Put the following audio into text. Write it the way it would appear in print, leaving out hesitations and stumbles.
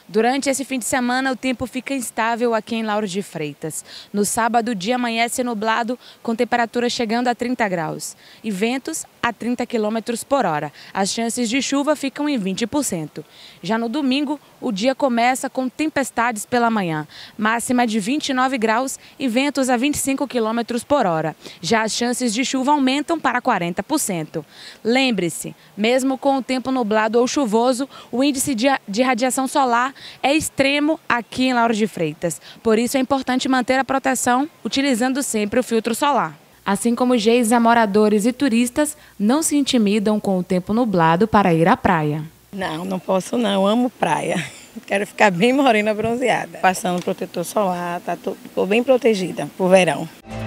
Durante esse fim de semana, o tempo fica instável aqui em Lauro de Freitas. No sábado, o dia amanhece nublado, com temperatura chegando a 30 graus e ventos a 30 km por hora. As chances de chuva ficam em 20%. Já no domingo, o dia começa com tempestades pela manhã, máxima de 29 graus e ventos a 25 km por hora. Já as chances de chuva aumentam para 40%. Lembre-se, mesmo com o tempo nublado ou chuvoso, o índice de radiação solar é extremo aqui em Lauro de Freitas. Por isso é importante manter a proteção utilizando sempre o filtro solar. Assim como os moradores e turistas não se intimidam com o tempo nublado para ir à praia. Não posso não, amo praia. Quero ficar bem morena bronzeada. Passando protetor solar, tô bem protegida pro verão.